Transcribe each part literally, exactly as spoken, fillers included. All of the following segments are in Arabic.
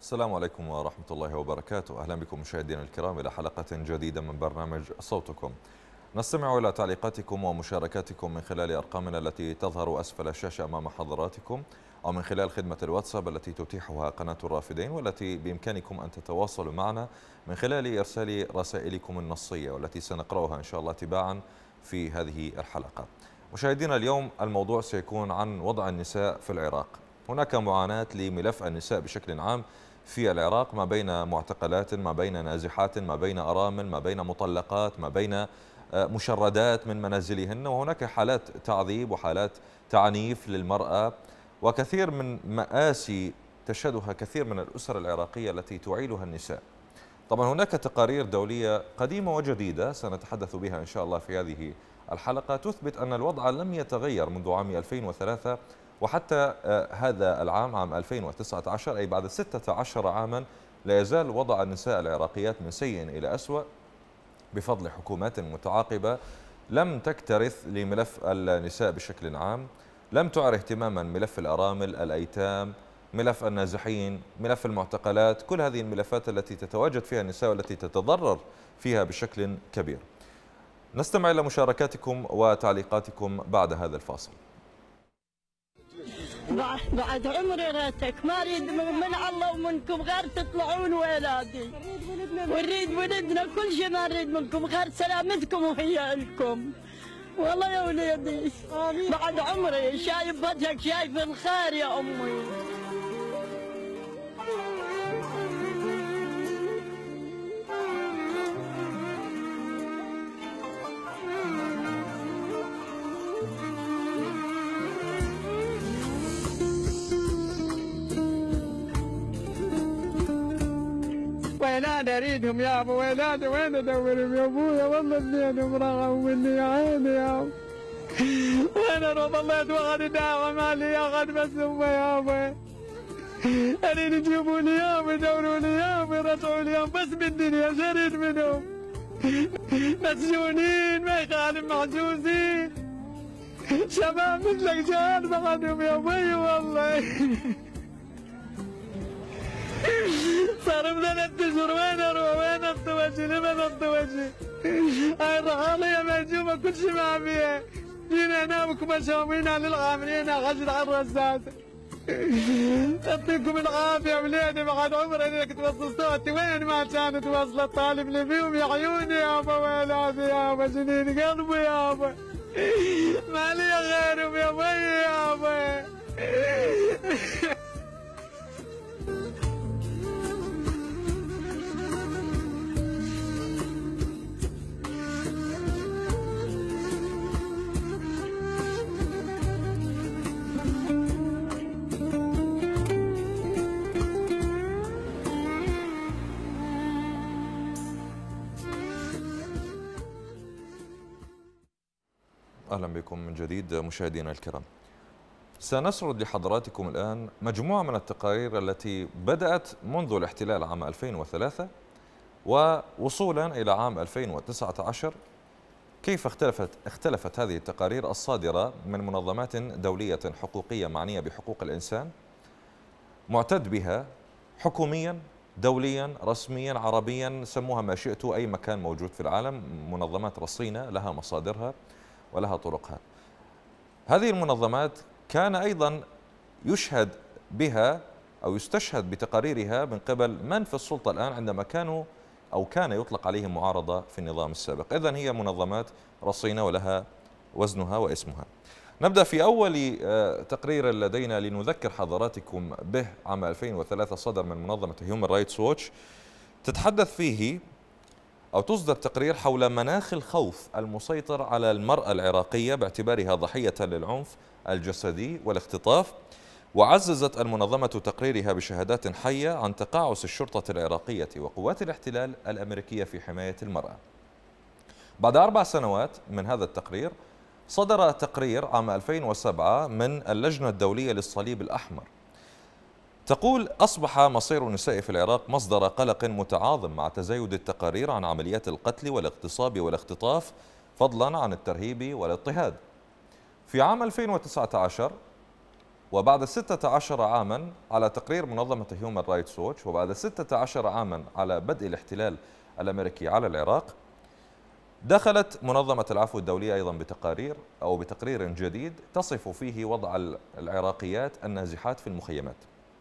السلام عليكم ورحمة الله وبركاته. أهلا بكم مشاهدينا الكرام إلى حلقة جديدة من برنامج صوتكم. نستمع إلى تعليقاتكم ومشاركاتكم من خلال أرقامنا التي تظهر أسفل الشاشة أمام حضراتكم، أو من خلال خدمة الواتساب التي تتيحها قناة الرافدين، والتي بإمكانكم أن تتواصلوا معنا من خلال إرسال رسائلكم النصية، والتي سنقرأها إن شاء الله تباعا في هذه الحلقة. مشاهدينا، اليوم الموضوع سيكون عن وضع النساء في العراق. هناك معاناة لملف النساء بشكل عام في العراق، ما بين معتقلات، ما بين نازحات، ما بين أرامل، ما بين مطلقات، ما بين مشردات من منازلهن، وهناك حالات تعذيب وحالات تعنيف للمرأة، وكثير من مآسي تشهدها كثير من الأسر العراقية التي تعيلها النساء. طبعا هناك تقارير دولية قديمة وجديدة سنتحدث بها إن شاء الله في هذه الحلقة تثبت أن الوضع لم يتغير منذ عام ألفين وثلاثة وحتى هذا العام عام ألفين وتسعة عشر، أي بعد ستة عشر عاما لا يزال وضع النساء العراقيات من سيء إلى أسوأ بفضل حكومات متعاقبة لم تكترث لملف النساء بشكل عام، لم تعر اهتماما ملف الأرامل، الأيتام، ملف النازحين، ملف المعتقلات، كل هذه الملفات التي تتواجد فيها النساء والتي تتضرر فيها بشكل كبير. نستمع إلى مشاركاتكم وتعليقاتكم بعد هذا الفاصل. بعد عمري ريتك ما اريد من الله ومنكم غير تطلعون ولادي، ونريد ولدنا كل شيء، ما نريد منكم غير سلامتكم وهي لكم. والله يا وليدي بعد عمري شايف وجهك، شايف الخير يا امي. ويناد اريدهم يا ابو، ويناد وين ادورهم يا ابويا، والله اثنينهم رغوا مني يا عيني يا ابو. وين اروح ضليت واخذ داعي مالي ياخذ بس هم يا ابو. اريد يجيبوا لي اياهم، يدوروا لي اياهم، يرجعوا لي اياهم، بس بالدنيا شو اريد منهم؟ مسجونين ما يخالف، محجوزين شباب مثلك جهال بعدهم يا ابوي والله. صار بثلاث اشهر وين اروح؟ وين اغطي وجهي؟ لمن اغطي وجهي؟ هاي الرحالية مهجومة كل شيء ما فيها. جينا هنا بكم مشاومين على الغامرين خشد على الرزازة. يعطيكم العافية وليدي، بعد عمري انك توصل صوتي وين ما كانت واصلة الطالب اللي فيهم يا عيوني يابا، ويلاتي يابا، جنين قلبي يابا، ما لي غيرهم يا بي يابا. أهلا بكم من جديد مشاهدينا الكرام. سنسرد لحضراتكم الآن مجموعة من التقارير التي بدأت منذ الاحتلال عام ألفين وثلاثة ووصولا إلى عام ألفين وتسعة عشر، كيف اختلفت اختلفت هذه التقارير الصادرة من منظمات دولية حقوقية معنية بحقوق الإنسان، معتد بها حكوميا، دوليا، رسميا، عربيا، سموها ما شئتوا، أي مكان موجود في العالم، منظمات رصينة لها مصادرها ولها طرقها. هذه المنظمات كان أيضا يشهد بها أو يستشهد بتقاريرها من قبل من في السلطة الآن، عندما كانوا أو كان يطلق عليهم معارضة في النظام السابق. إذن هي منظمات رصينة ولها وزنها واسمها. نبدأ في أول تقرير لدينا لنذكر حضراتكم به، عام ألفين وثلاثة صدر من منظمة هيومن رايتس ووتش، تتحدث فيه أو تصدر تقرير حول مناخ الخوف المسيطر على المرأة العراقية باعتبارها ضحية للعنف الجسدي والاختطاف. وعززت المنظمة تقريرها بشهادات حية عن تقاعس الشرطة العراقية وقوات الاحتلال الأمريكية في حماية المرأة. بعد أربع سنوات من هذا التقرير صدر تقرير عام ألفين وسبعة من اللجنة الدولية للصليب الأحمر، تقول: أصبح مصير النساء في العراق مصدر قلق متعاظم مع تزايد التقارير عن عمليات القتل والاغتصاب والاختطاف، فضلا عن الترهيب والاضطهاد. في عام ألفين وتسعة عشر وبعد ستة عشر عاما على تقرير منظمة هيومن رايتس ووتش، وبعد ستة عشر عاما على بدء الاحتلال الأمريكي على العراق، دخلت منظمة العفو الدولية أيضا بتقارير أو بتقرير جديد تصف فيه وضع العراقيات النازحات في المخيمات.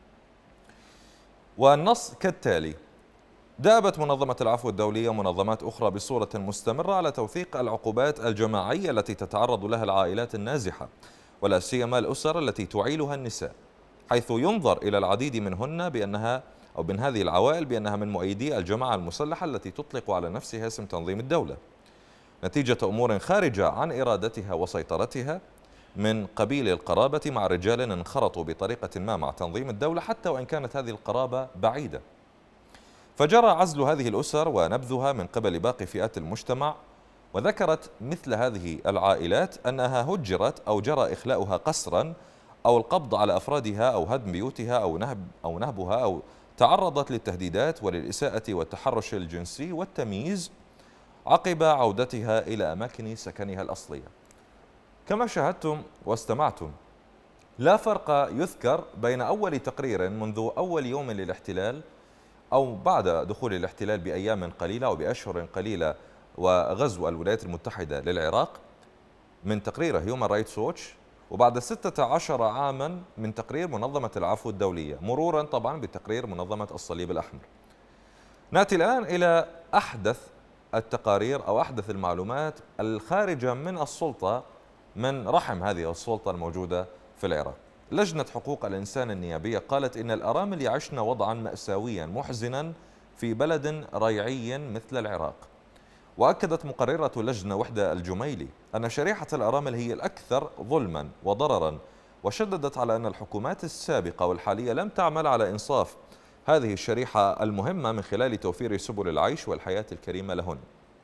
والنص كالتالي: دأبت منظمة العفو الدولية ومنظمات أخرى بصورة مستمرة على توثيق العقوبات الجماعية التي تتعرض لها العائلات النازحة، ولا سيما الأسر التي تعيلها النساء، حيث ينظر إلى العديد منهن بأنها أو من هذه العوائل بأنها من مؤيدي الجماعة المسلحة التي تطلق على نفسها اسم تنظيم الدولة، نتيجة أمور خارجة عن إرادتها وسيطرتها من قبيل القرابة مع رجال انخرطوا بطريقة ما مع تنظيم الدولة حتى وإن كانت هذه القرابة بعيدة. فجرى عزل هذه الأسر ونبذها من قبل باقي فئات المجتمع. وذكرت مثل هذه العائلات أنها هجرت أو جرى إخلاؤها قسرا أو القبض على أفرادها أو هدم بيوتها أو نهب أو نهبها أو تعرضت للتهديدات وللإساءة والتحرش الجنسي والتمييز عقب عودتها إلى أماكن سكنها الأصلية. كما شاهدتم واستمعتم، لا فرق يذكر بين أول تقرير منذ أول يوم للاحتلال أو بعد دخول الاحتلال بأيام قليلة أو بأشهر قليلة وغزو الولايات المتحدة للعراق من تقرير هيومن رايتس ووتش، وبعد ستة عشر عاما من تقرير منظمة العفو الدولية، مرورا طبعا بتقرير منظمة الصليب الأحمر. نأتي الآن إلى أحدث التقارير أو أحدث المعلومات الخارجة من السلطة، من رحم هذه السلطة الموجودة في العراق. لجنة حقوق الإنسان النيابية قالت إن الأرامل يعشن وضعا مأساويا محزنا في بلد ريعي مثل العراق. وأكدت مقررة لجنة وحدة الجميلي أن شريحة الأرامل هي الأكثر ظلما وضررا، وشددت على أن الحكومات السابقة والحالية لم تعمل على إنصاف هذه الشريحة المهمة من خلال توفير سبل العيش والحياة الكريمة لهن.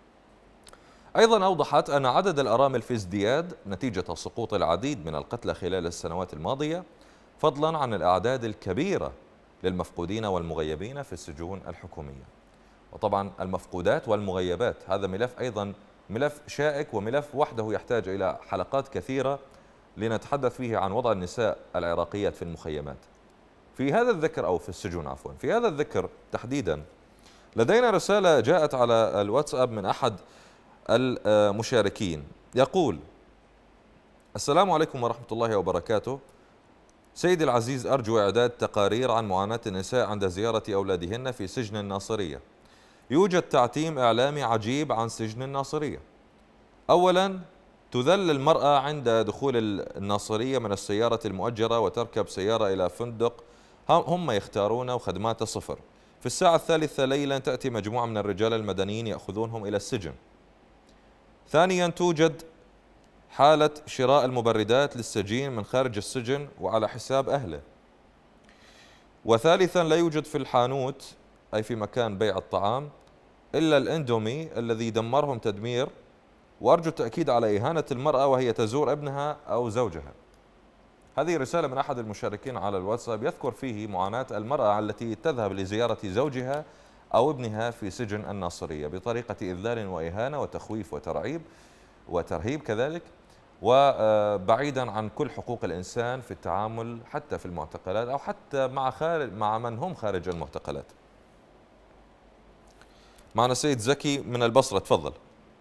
أيضا أوضحت أن عدد الأرامل في ازدياد نتيجة سقوط العديد من القتلى خلال السنوات الماضية، فضلا عن الأعداد الكبيرة للمفقودين والمغيبين في السجون الحكومية. وطبعا المفقودات والمغيبات هذا ملف أيضا ملف شائك وملف وحده يحتاج إلى حلقات كثيرة لنتحدث فيه عن وضع النساء العراقيات في المخيمات. في هذا الذكر أو في السجون عفوا في هذا الذكر تحديدا لدينا رسالة جاءت على الواتساب من أحد المشاركين يقول: السلام عليكم ورحمة الله وبركاته. سيدي العزيز، أرجو إعداد تقارير عن معاناة النساء عند زيارة أولادهن في سجن الناصرية. يوجد تعتيم إعلامي عجيب عن سجن الناصرية. أولا، تذل المرأة عند دخول الناصرية من السيارة المؤجرة وتركب سيارة إلى فندق هم يختارونه وخدماته صفر. في الساعة الثالثة ليلا تأتي مجموعة من الرجال المدنيين يأخذونهم إلى السجن. ثانيا، توجد حالة شراء المبردات للسجين من خارج السجن وعلى حساب أهله. وثالثا، لا يوجد في الحانوت أي في مكان بيع الطعام إلا الإندومي الذي دمرهم تدمير. وأرجو التأكيد على إهانة المرأة وهي تزور ابنها أو زوجها. هذه رسالة من أحد المشاركين على الواتساب يذكر فيه معاناة المرأة التي تذهب لزيارة زوجها أو ابنها في سجن الناصرية بطريقة إذلال وإهانة وتخويف وترعيب وترهيب كذلك، وبعيدا عن كل حقوق الإنسان في التعامل حتى في المعتقلات أو حتى مع خارج مع من هم خارج المعتقلات. معنا سيد زكي من البصرة، تفضل.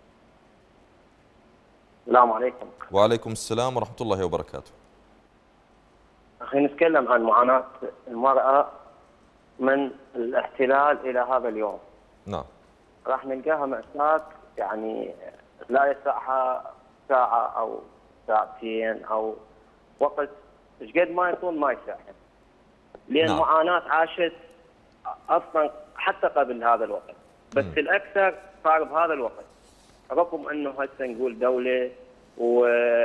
السلام عليكم. وعليكم السلام ورحمة الله وبركاته. أخي، نتكلم عن معاناة المرأة من الاحتلال إلى هذا اليوم. نعم. راح نلقاها مأساة، يعني لا يسعها ساعة أو ساعتين أو وقت، ايش قد ما يطول ما يسعها. لأن نعم. معاناة عاشت أصلا حتى قبل هذا الوقت، بس م. الأكثر صار بهذا الوقت، رغم أنه هسه نقول دولة و...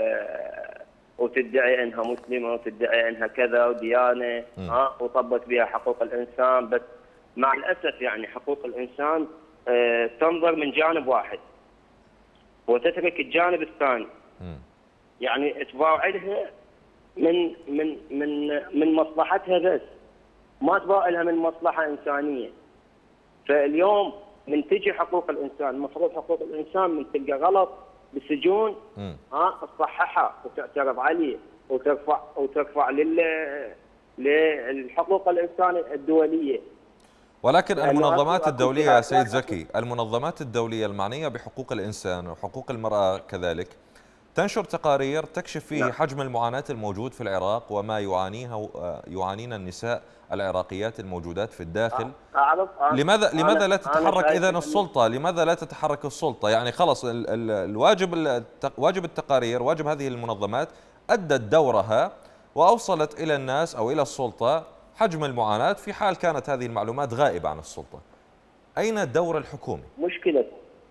وتدعي انها مسلمه وتدعي انها كذا وديانه ها وطبت بها حقوق الانسان، بس مع الاسف يعني حقوق الانسان آه تنظر من جانب واحد وتترك الجانب الثاني. م. يعني تباعدها من من من من مصلحتها بس، ما تباع لها من مصلحه انسانيه. فاليوم من تجي حقوق الانسان، المفروض حقوق الانسان من تلقى غلط بالسجون ها تصححها وتعترض عليه، وترفع وترفع لل للحقوق الانسان الدوليه. ولكن المنظمات أكو- أكو الدولية يا جهات سيد لا زكي، المنظمات الدولية المعنية بحقوق الإنسان وحقوق المرأة كذلك تنشر تقارير تكشف فيه نعم. حجم المعاناة الموجود في العراق وما يعانيها يعانينا النساء العراقيات الموجودات في الداخل. اعرف أنا- لماذا أنا- لماذا لا أنا تتحرك شايف إذن إن- السلطة؟ لماذا لا تتحرك السلطة؟ يعني خلص ال ال الواجب الت- واجب التقارير، واجب هذه المنظمات أدت دورها وأوصلت إلى الناس أو إلى السلطة حجم المعاناة في حال كانت هذه المعلومات غائبة عن السلطة. أين الدور الحكومي؟ مشكله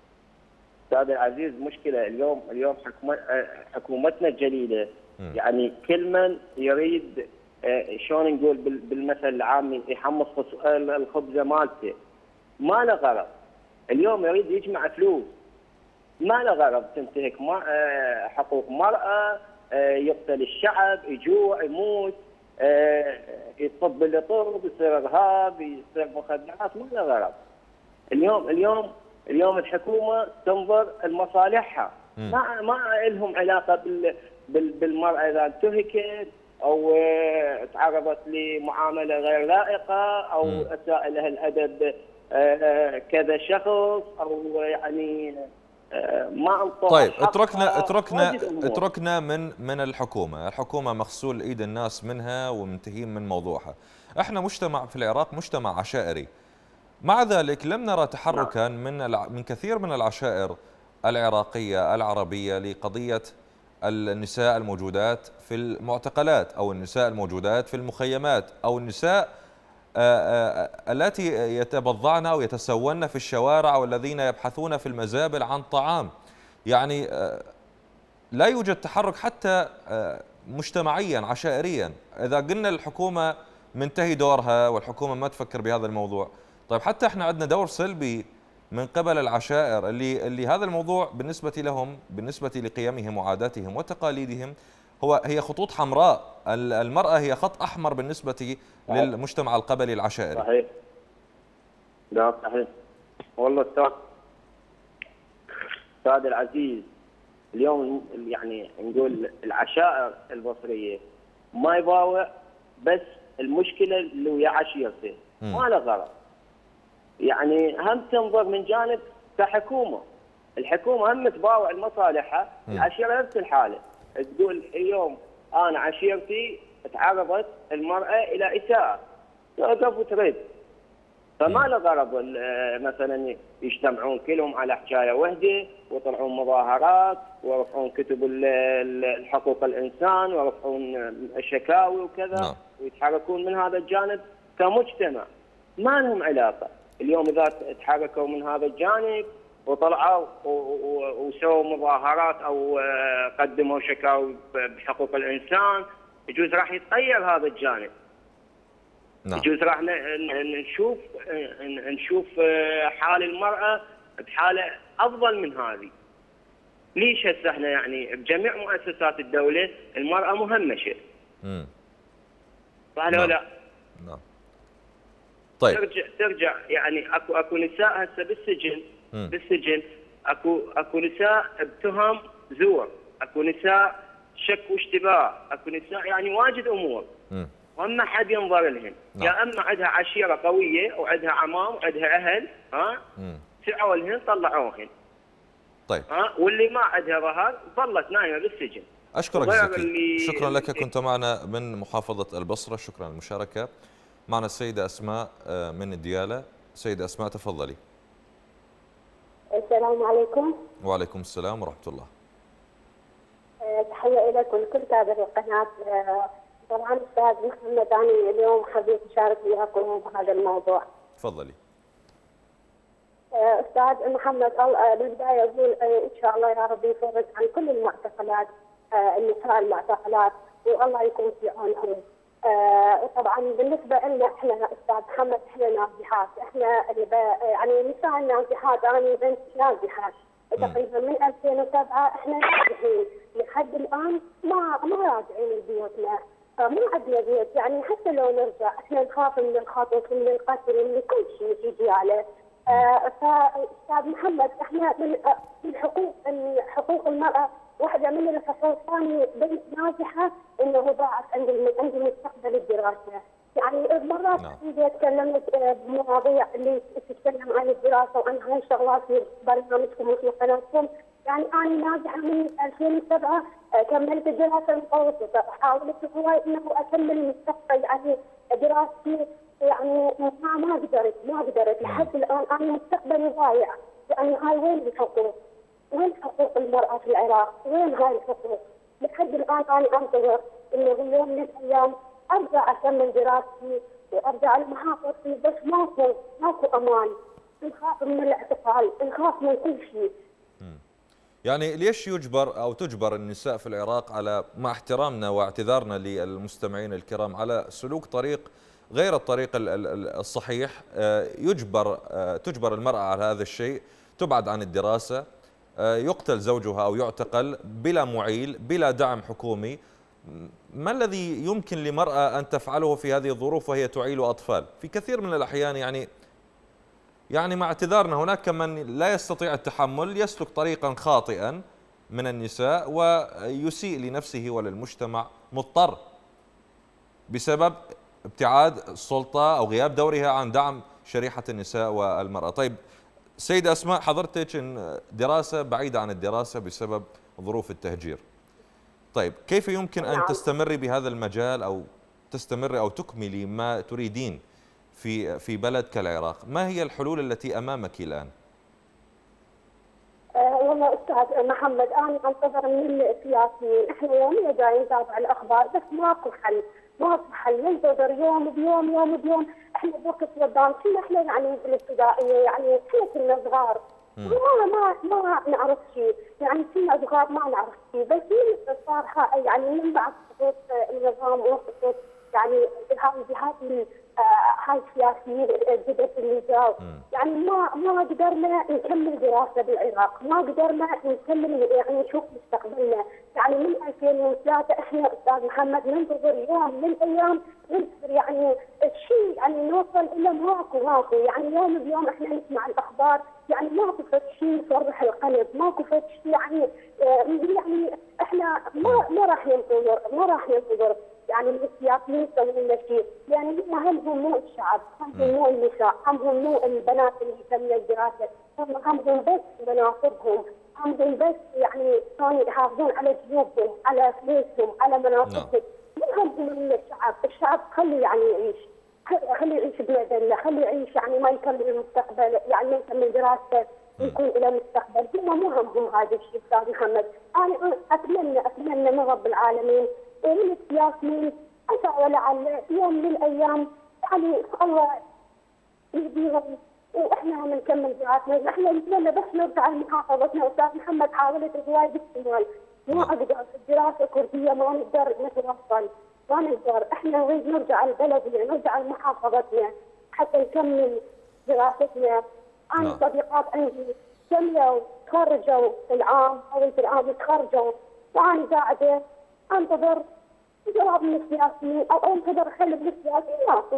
استاذ العزيز، مشكله اليوم اليوم حكومة حكومتنا الجليله، يعني كل من يريد آه، شلون نقول بال- بالمثل العامي يحمص خص- الخبزه مالته، ما له غرض. اليوم يريد يجمع فلوس، ما له غرض تنتهك ما- آه، حقوق مرأة، آه، يقتل الشعب، يجوع، يموت، آه، يطب اللي طب، يصير ارهاب، يصير مخدرات، ما له غرض. اليوم اليوم اليوم الحكومه تنظر لمصالحها، ما ما لهم علاقه بال بال بالمراه اذا انتهكت او آه، تعرضت لمعامله غير لائقه او مم. اساء لها الادب آه، كذا شخص او يعني آه، ما انطوها طيب حقها. اتركنا اتركنا واجد أمور. اتركنا من من الحكومه، الحكومه مغسول ايد الناس منها ومنتهين من موضوعها. احنا مجتمع في العراق مجتمع عشائري. مع ذلك لم نرى تحركا من الع- من كثير من العشائر العراقيه العربيه لقضيه النساء الموجودات في المعتقلات او النساء الموجودات في المخيمات او النساء آه، آه، التي يتبضعن أو يتسون في الشوارع والذين يبحثون في المزابل عن طعام. يعني آه، لا يوجد تحرك حتى آه، مجتمعيا عشائريا. إذا قلنا الحكومة منتهي دورها والحكومة ما تفكر بهذا الموضوع، طيب حتى احنا عندنا دور سلبي من قبل العشائر اللي اللي هذا الموضوع بالنسبة لهم، بالنسبة لقيمهم وعاداتهم وتقاليدهم، هو هي خطوط حمراء. المرأة هي خط أحمر بالنسبة للمجتمع القبلي العشائري. صحيح. لا صحيح. والله استاذ استاذ العزيز، اليوم يعني نقول العشائر البصريه ما يباوع، بس المشكله اللي ويا عشيرته ما له غرض. يعني هم تنظر من جانب كحكومه، الحكومه هم تباوع لمصالحها، العشيره نفس الحاله. تقول اليوم انا عشيرتي تعرضت المراه الى اساءه، توقف وترد. فما له غرض ال- مثلا يجتمعون كلهم على حكايه وحده ويطلعون مظاهرات ويرفعون كتب ال- ال- الحقوق الانسان ويرفعون شكاوي وكذا. نعم. ويتحركون من هذا الجانب كمجتمع، ما لهم علاقه. اليوم اذا تحركوا من هذا الجانب وطلعوا و- و- وسووا مظاهرات او آه، قدموا شكاوي بحقوق الانسان، يجوز راح يتغير هذا الجانب. نعم. يجوز راح ن- ن- نشوف ن- نشوف آه، حال المرأة بحالة أفضل من هذه. ليش هسه احنا يعني بجميع مؤسسات الدولة المرأة مهمشة؟ امم صح لو نعم. لا؟ نعم. طيب. ترجع ترجع يعني اكو اكو نساء هسه بالسجن مم. بالسجن اكو اكو نساء بتهم زور، اكو نساء شك واشتباه، اكو نساء يعني واجد امور. امم وما حد ينظر لهم. نعم. يا اما عندها عشيره قويه وعندها عمام وعندها اهل، ها امم سعوا لهن طلعوهن، طيب. ها واللي ما عندها ظهر ظلت نايمه بالسجن. أشكرك وغير زكي، اللي- شكرا لك. كنت معنا من محافظة البصرة، شكرا للمشاركة. معنا السيدة أسماء آه، من الديالى. سيدة أسماء تفضلي. السلام عليكم. وعليكم السلام ورحمة الله. أه، تحية لك ولكل تابع القناة. أه، طبعا أستاذ محمد أنا اليوم حبيت أشارك وياكم بهذا الموضوع. تفضلي. أه، أستاذ محمد الله بالبداية أقول أه، إن شاء الله يا رب يفرج عن كل المعتقلات، أه، النساء المعتقلات، والله يكون في عونهم. أه، طبعا بالنسبة لنا احنا أستاذ محمد احنا نازحات، احنا اللي ب- يعني نساء النازحات، أنا بنت نازحات تقريبا من ألفين وسبعة احنا نازحين لحد الآن ما ما راجعين لبيوتنا. آه، ما عندنا بيت، يعني حتى لو نرجع احنا نخاف من الخطف ومن القتل ومن كل شيء يجي عليه. آه، فاستاذ محمد احنا من آه، من حقوق من حقوق المراه واحده من الفصول ثاني بنت ناجحه انه ضاعت عندي عندي مستقبل الدراسه. يعني مرات كثير تكلمت بمواضيع اللي تتكلم عن الدراسه وعن هاي الشغلات في برنامجكم وفي قناتكم. يعني انا ناجحه من ألفين وسبعة، كملت الدراسه المتوسطه، حاولت هواي انه اكمل مستقبل يعني دراستي، يعني ما ما قدرت ما قدرت لحد الان انا مستقبلي ضايع. يعني هاي وين الحقوق؟ وين حقوق المراه في العراق؟ وين هاي الحقوق؟ لحد الان انا انتظر انه يوم من الايام ارجع اكمل دراستي وارجع لمحافظتي، بس ماكو ماكو امان، نخاف من الاعتقال، نخاف من كل شيء. يعني ليش يجبر او تجبر النساء في العراق على، مع احترامنا واعتذارنا للمستمعين الكرام، على سلوك طريق غير الطريق الصحيح؟ يجبر تجبر المرأة على هذا الشيء، تبعد عن الدراسة، يقتل زوجها او يعتقل بلا معيل بلا دعم حكومي. ما الذي يمكن لمرأة ان تفعله في هذه الظروف وهي تعيل اطفال؟ في كثير من الاحيان يعني يعني مع اعتذارنا هناك من لا يستطيع التحمل، يسلك طريقا خاطئا من النساء ويسيء لنفسه وللمجتمع، مضطر بسبب ابتعاد السلطة أو غياب دورها عن دعم شريحة النساء والمرأة. طيب سيدة أسماء، حضرتك إن دراسة بعيدة عن الدراسة بسبب ظروف التهجير. طيب كيف يمكن أن تستمري بهذا المجال أو تستمري أو تكملي ما تريدين في في بلد كالعراق؟ ما هي الحلول التي أمامك الآن؟ أه والله أستاذ محمد، أنا أنتظر من السياسيين، إحنا يوميا جايين نتابع الأخبار بس ماكو حل، ماكو حل، ننتظر يوم بيوم يوم بيوم. إحنا بوقت قدام كنا إحنا يعني في الابتدائية، يعني إحنا كنا صغار ما ما ما نعرف شيء، يعني كنا صغار ما نعرف شيء، بس من صار يعني من بعد سقوط النظام وسقوط يعني هاي الجهات هاي السياسيين الجدد اللي جاوا، يعني ما ما قدرنا نكمل دراسه بالعراق، ما قدرنا نكمل يعني نشوف مستقبلنا. يعني من ألفين وثلاثة احنا استاذ محمد ننتظر يوم من الايام ننتظر يعني شيء يعني نوصل الى ماكو ماكو، يعني يوم بيوم احنا نسمع الاخبار، يعني ماكو فد شيء يفرح القلب، ماكو فد شيء يعني يعني احنا ما ما راح ننتظر ما راح ننتظر يعني من السياسيين يسوون لنا شيء، يعني هم همهم مو الشعب، همهم مو النساء، همهم مو البنات اللي يكملوا الدراسه، هم همهم بس مناصبهم، همهم بس يعني كانوا يحافظون على جيوبهم، على فلوسهم، على مناصبهم، مو همهم من الشعب، الشعب خليه يعني يعيش، خليه يعيش بمذله، خليه يعيش يعني ما يكمل المستقبل، يعني ما يكمل دراسته يكون الى مستقبل، هم مو همهم هذا الشيء استاذ محمد. انا اتمنى اتمنى من رب العالمين ومن السياسيين عسى ولعل يوم من الايام يعني الله يهديهم واحنا هم نكمل دراستنا، احنا نتمنى بس نرجع لمحافظتنا. استاذ محمد حاولت هواي بالشمال ما اقدر، الدراسه كرديه ما نقدر نتوصل، ما نقدر، احنا نريد نرجع لبلدنا، نرجع لمحافظتنا حتى نكمل دراستنا. انا صديقات عندي كملوا تخرجوا العام او العام تخرجوا وانا قاعده انتظر جواب من السياسيين او انتظر حل من السياسيين. ماكو.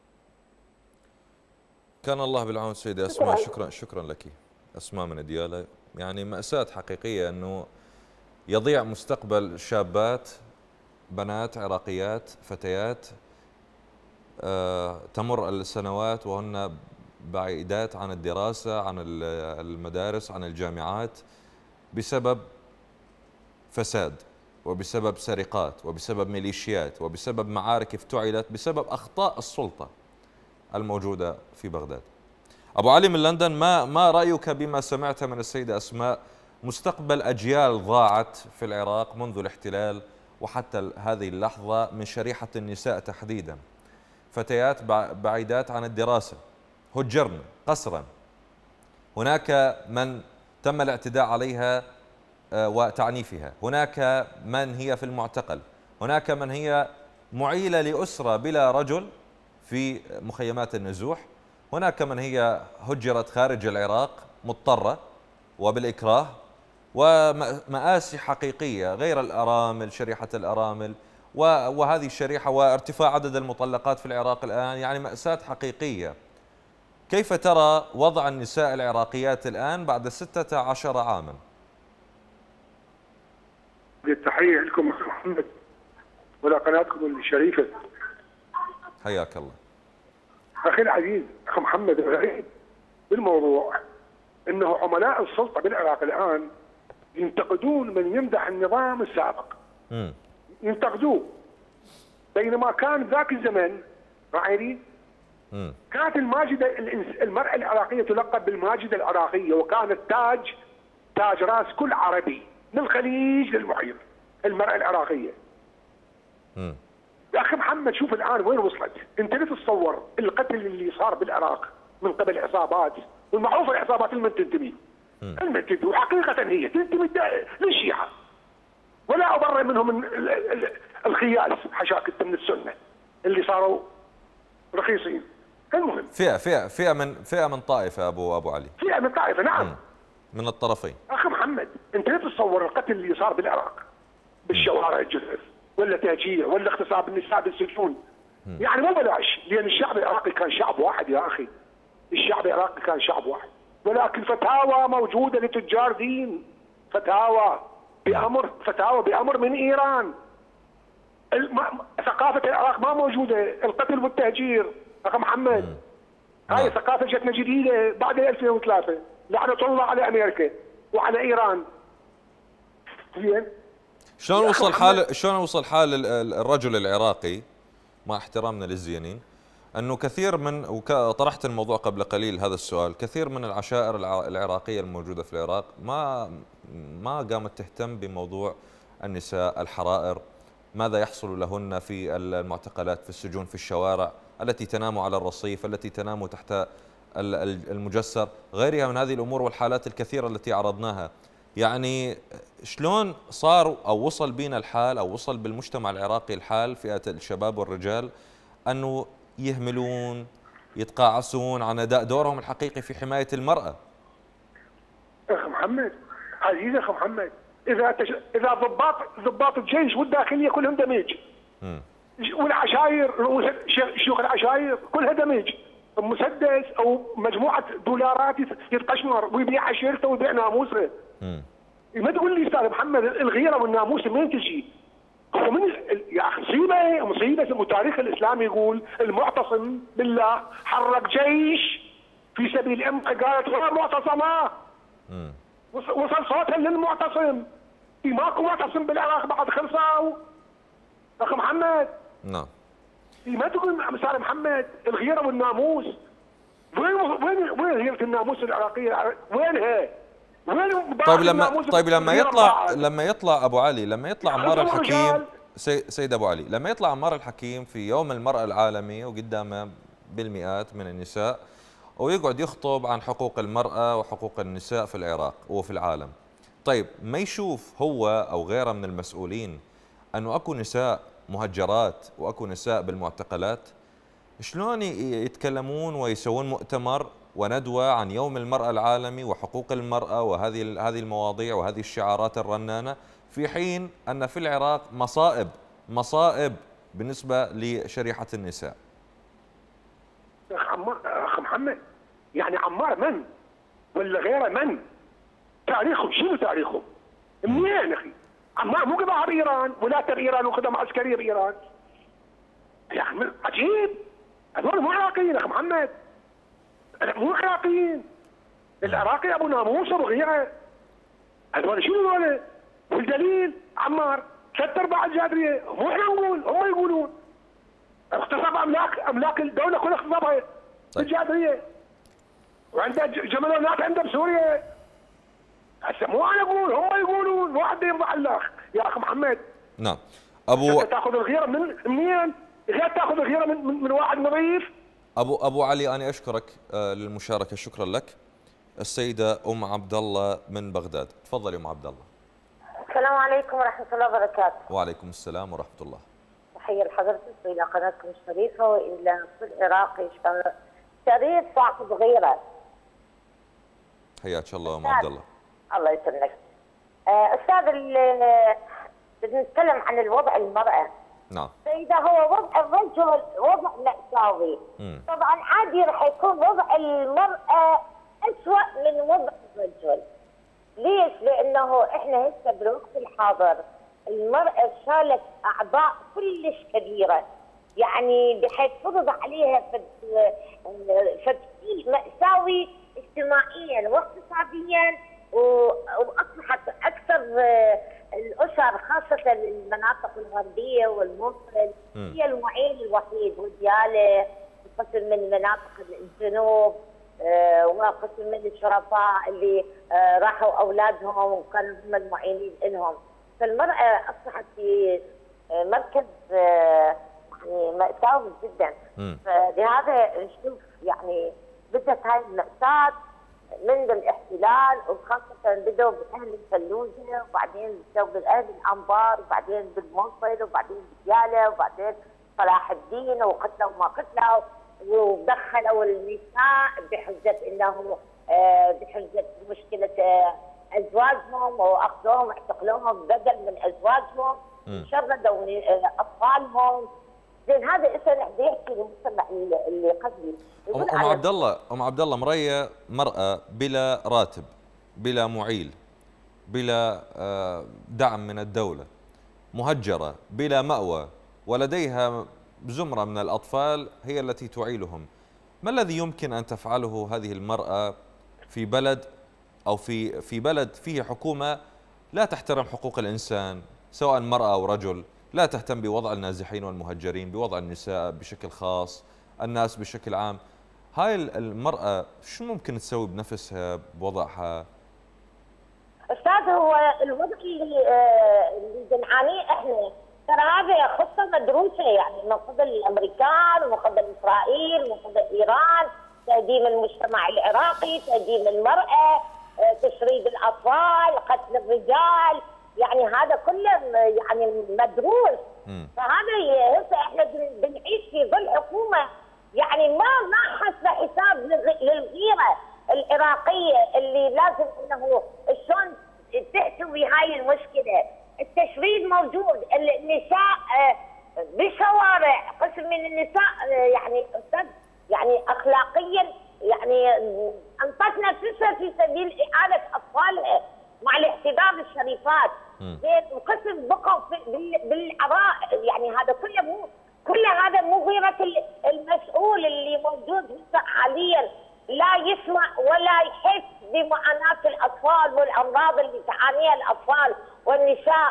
كان الله بالعون سيدة أسماء، شكرا شكرا لك أسماء من ديالى. يعني مأساة حقيقية أنه يضيع مستقبل شابات بنات عراقيات فتيات آه تمر السنوات وهن بعيدات عن الدراسة، عن المدارس، عن الجامعات، بسبب فساد وبسبب سرقات وبسبب ميليشيات وبسبب معارك افتعلت بسبب أخطاء السلطة الموجودة في بغداد. أبو علي من لندن، ما ما رأيك بما سمعت من السيدة أسماء؟ مستقبل أجيال ضاعت في العراق منذ الاحتلال وحتى هذه اللحظة من شريحة النساء تحديدا، فتيات بعيدات عن الدراسة، هجرن قسرا، هناك من تم الاعتداء عليها وتعنيفها، هناك من هي في المعتقل، هناك من هي معيلة لأسرة بلا رجل في مخيمات النزوح، هناك من هي هجرت خارج العراق مضطرة وبالإكراه، ومآسي حقيقية غير الأرامل، شريحة الأرامل وهذه الشريحة وارتفاع عدد المطلقات في العراق الآن، يعني مأساة حقيقية. كيف ترى وضع النساء العراقيات الآن بعد ستة عشر عاما؟ بالتحيه لكم اخ محمد ولا قناتكم الشريفه. حياك الله. اخي العزيز اخ محمد، الغريب بالموضوع انه عملاء السلطه بالعراق الان ينتقدون من يمدح النظام السابق. امم ينتقدوه، بينما كان ذاك الزمن راعيين امم كانت الماجده المراه العراقيه تلقب بالماجده العراقيه، وكانت تاج تاج راس كل عربي من الخليج للمحيط، المراه العراقيه. امم يا اخي محمد شوف الان وين وصلت، انت لا تتصور القتل اللي صار بالعراق من قبل عصابات، والمعروفه العصابات المن تنتمي المن وحقيقه هي تنتمي للشيعه، ولا ابرر منهم الخياس حشاك انت من السنه اللي صاروا رخيصين. المهم فئه فئه فئه من فئه من طائفه ابو ابو علي. فئه من طائفه نعم. مم. من الطرفين. اخي محمد انت لا تتصور القتل اللي صار بالعراق بالشوارع الجثث، ولا تهجير، ولا اغتصاب النساء بالسجون. يعني مو بلاش، لان الشعب العراقي كان شعب واحد يا اخي. الشعب العراقي كان شعب واحد، ولكن فتاوى موجوده لتجار دين، فتاوى بامر فتاوى بامر من ايران. الم... ثقافه العراق ما موجوده، القتل والتهجير اخي محمد. هاي ثقافه جتنا جديده بعد ألفين وثلاثة، لعنه الله على امريكا وعلى ايران. زين؟ شلون وصل حال شلون وصل حال الرجل العراقي مع احترامنا للزينين انه كثير من، وطرحت الموضوع قبل قليل هذا السؤال، كثير من العشائر العراقيه الموجوده في العراق ما ما قامت تهتم بموضوع النساء، الحرائر، ماذا يحصل لهن في المعتقلات، في السجون، في الشوارع، التي تنام على الرصيف، التي تنام تحت المجسر، غيرها من هذه الامور والحالات الكثيره التي عرضناها. يعني شلون صار او وصل بينا الحال او وصل بالمجتمع العراقي الحال، فئه الشباب والرجال، انه يهملون، يتقاعسون عن اداء دورهم الحقيقي في حمايه المراه. اخ محمد عزيز اخ محمد، اذا تش... اذا ضباط ضباط الجيش والداخليه كلهم دمج، والعشاير شيوخ العشاير كلها دمج، مسدس او مجموعه دولارات يتقشمر ويبيع عشيرته ويبيع ناموسه. ما تقول لي استاذ محمد الغيره والناموس منين تجي؟ هو من يا اخي مصيبه مصيبه. وتاريخ الاسلام يقول المعتصم بالله حرك جيش في سبيل امه، قالت غير معتصمه. وصل صوتها للمعتصم. في ماكو معتصم بالعراق بعد خلصوا اخ محمد. نعم. ما تقول استاذ محمد الغيره والناموس، وين وين وين غيره الناموس العراقيه؟ وينها؟ طيب لما طيب لما يطلع لما يطلع ابو علي لما يطلع عمار الحكيم سي سيد ابو علي لما يطلع عمار الحكيم في يوم المرأة العالمي وقدامه بالمئات من النساء ويقعد يخطب عن حقوق المرأة وحقوق النساء في العراق وفي العالم، طيب ما يشوف هو او غيره من المسؤولين انه اكو نساء مهجرات واكو نساء بالمعتقلات؟ شلون يتكلمون ويسوون مؤتمر وندوة عن يوم المرأة العالمي وحقوق المرأة وهذه هذه المواضيع وهذه الشعارات الرنانة، في حين أن في العراق مصائب مصائب بالنسبة لشريحة النساء؟ أخ عمار أخ محمد، يعني عمار من؟ ولا غيره من؟ تاريخهم شنو تاريخهم؟ منين أخي؟ عمار مو قضاها بإيران ولا تبع إيران وخدمة عسكرية بإيران. يا أخي عجيب، هذول مو عراقيين أخ محمد، مو عراقيين. العراقي ابو ناموس ابو غيره. هذول شنو هذول؟ والدليل عمار ثلاث ارباع الجابريه، مو احنا نقول، هم يقولون. اغتصب املاك املاك الدوله كلها اغتصبها الجابريه. وعنده جمالونات عنده بسوريا. هسه مو انا اقول، هم يقولون، مو حد يرضى على الاخ يا اخ محمد. نعم. ابو تاخذ الغيره من منين؟ غير تاخذ الغيره من, من, من واحد نظيف. ابو ابو علي انا اشكرك للمشاركه، شكرا لك. السيده ام عبد الله من بغداد، تفضلي ام عبد الله. السلام عليكم ورحمه الله وبركاته. وعليكم السلام ورحمه الله. تحيه لحضرتك والى قناتكم الشريفه والى كل عراقي شريف صاحب غيره. حياك الله ام عبد الله. الله يسلمك. استاذ بدنا نتكلم عن الوضع المراه. نعم. فإذا هو وضع الرجل وضع مأساوي، طبعا عادي راح يكون وضع المرأة أسوأ من وضع الرجل. ليش؟ لأنه إحنا هسه بالوقت الحاضر المرأة شالت أعضاء كلش كبيرة، يعني بحيث فرض عليها فتشكيل مأساوي اجتماعيا واقتصاديا، وأصبحت أكثر الأسر خاصة المناطق الغربية والموصل هي المعين الوحيد، وديالة قسم من مناطق الجنوب وقسم من الشرفاء اللي راحوا أولادهم وكانوا هم المعينين لهم. فالمرأة أصبحت في مركز يعني مأساوي جدا. فلهذا نشوف يعني بدت هاي المأساة منذ الاحتلال، وخاصة بدوا بأهل الفلوجة، وبعدين بدوا بأهل الأنبار، وبعدين بالموصل، وبعدين بديالة، وبعدين صلاح الدين، وقتلوا ما قتلوا، ودخلوا النساء بحجة انه بحجة مشكلة ازواجهم، واخذوهم اعتقلوهم بدل من ازواجهم، شردوا اطفالهم. زين هذا اسم بدي احكي للمجتمع اللي قبلي. ام عبد الله ام عبد الله مريا مرأة بلا راتب، بلا معيل، بلا دعم من الدولة، مهجرة، بلا مأوى، ولديها زمرة من الأطفال هي التي تعيلهم. ما الذي يمكن أن تفعله هذه المرأة في بلد أو في في بلد فيه حكومة لا تحترم حقوق الإنسان، سواء مرأة أو رجل، لا تهتم بوضع النازحين والمهجرين، بوضع النساء بشكل خاص، الناس بشكل عام؟ هاي المرأة شو ممكن تسوي بنفسها بوضعها؟ أستاذ، هو الوضع اللي اللي بنعانيه احنا ترى هذا خطة مدروسة، يعني من قبل الأمريكان ومن قبل إسرائيل ومن قبل إيران، تهديم المجتمع العراقي، تهديم المرأة، تشريد الأطفال، قتل الرجال، يعني هذا كله يعني مدروس. فهذا هسه احنا بنعيش في ظل حكومة يعني ما ما حاسبة حساب للغيرة العراقية اللي لازم انه شلون تحتوي هاي المشكلة. التشريد موجود، النساء بالشوارع، قسم من النساء يعني استاذ يعني اخلاقيا يعني انطت نفسها في سبيل اعاده اطفالها مع الاحتضان الشريفات. زين، وقسم بقوا بالعراء، يعني هذا كله مو كل هذا مو غيرة المسؤول اللي موجود حاليا لا يسمع ولا يحس بمعاناة الأطفال والأمراض اللي تعانيها الأطفال والنساء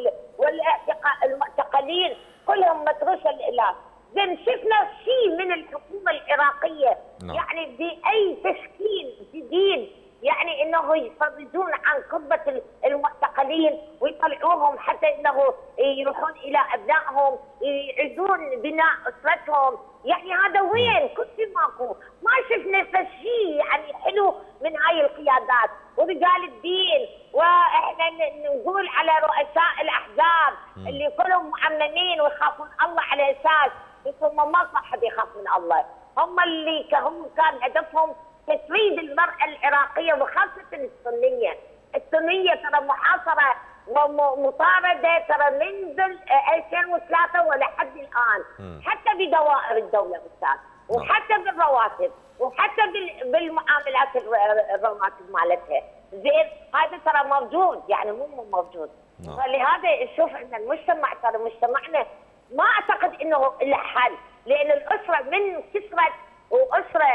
والمعتقلين، كلهم متروسة العلاج. زين، شفنا شيء من الحكومة العراقية no. يعني بأي تشكيل جديد، يعني انه يفرجون عن قربة المعتقلين ويطلعوهم حتى انه يروحون الى ابنائهم، يعيدون بناء اسرتهم، يعني هذا وين؟ كل شيء ماكو، ما شفنا شيء يعني حلو من هاي القيادات ورجال الدين. واحنا نقول على رؤساء الاحزاب اللي كلهم معممين ويخافون الله على اساس هم ما صح بيخاف من الله، هم اللي هم كان هدفهم تسويد المرأة العراقية وخاصة السنية. السنية ترى محاصرة ومطاردة ترى منذ ألفين وثلاثة ولحد الآن، م. حتى بدوائر الدولة أستاذ، وحتى بالرواتب، وحتى بالمعاملات الرواتب مالتها. زين، هذا ترى موجود، يعني مو موجود. م. فلهذا نشوف ان المجتمع ترى مجتمعنا ما اعتقد انه له حل، لان الاسره من كثرت واسره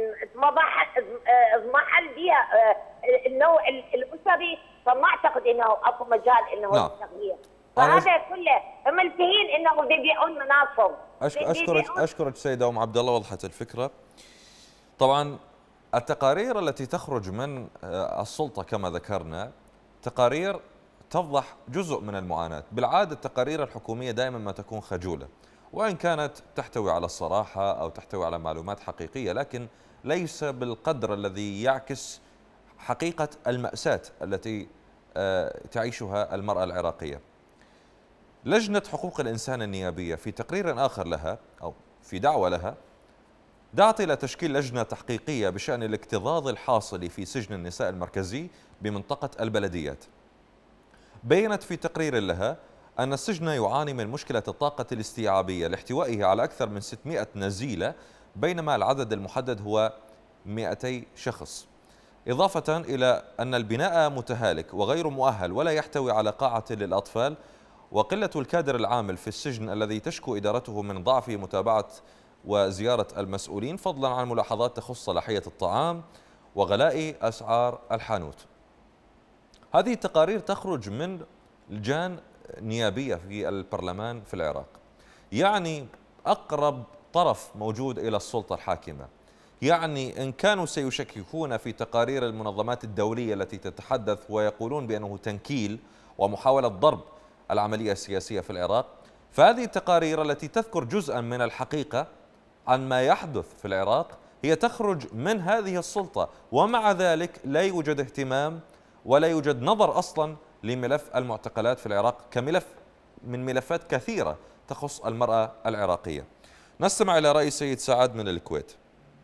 اضمحل بها النوع الاسري، فما اعتقد انه اكو مجال انه التغيير. فهذا كله ملتهين انه بيبيعون مناصب. اشكرك اشكرك سيده ام عبد الله، وضحت الفكره. طبعا التقارير التي تخرج من السلطه كما ذكرنا تقارير تفضح جزء من المعاناه، بالعاده التقارير الحكوميه دائما ما تكون خجوله، وإن كانت تحتوي على الصراحة أو تحتوي على معلومات حقيقية، لكن ليس بالقدر الذي يعكس حقيقة المأساة التي تعيشها المرأة العراقية. لجنة حقوق الإنسان النيابية في تقرير آخر لها أو في دعوة لها دعت إلى تشكيل لجنة تحقيقية بشأن الاكتظاظ الحاصل في سجن النساء المركزي بمنطقة البلديات. بينت في تقرير لها أن السجن يعاني من مشكلة الطاقة الاستيعابية لاحتوائه على أكثر من ستمائة نزيلة، بينما العدد المحدد هو مئتي شخص، إضافة إلى أن البناء متهالك وغير مؤهل ولا يحتوي على قاعة للأطفال، وقلة الكادر العامل في السجن الذي تشكو إدارته من ضعف متابعة وزيارة المسؤولين، فضلا عن ملاحظات تخص صلاحية الطعام وغلاء أسعار الحانوت. هذه التقارير تخرج من لجان نيابية في البرلمان في العراق، يعني أقرب طرف موجود إلى السلطة الحاكمة. يعني إن كانوا سيشككون في تقارير المنظمات الدولية التي تتحدث ويقولون بأنه تنكيل ومحاولة ضرب العملية السياسية في العراق، فهذه التقارير التي تذكر جزءا من الحقيقة عن ما يحدث في العراق هي تخرج من هذه السلطة، ومع ذلك لا يوجد اهتمام ولا يوجد نظر أصلا لملف المعتقلات في العراق كملف من ملفات كثيرة تخص المرأة العراقية. نستمع إلى رأي السيد سعد من الكويت.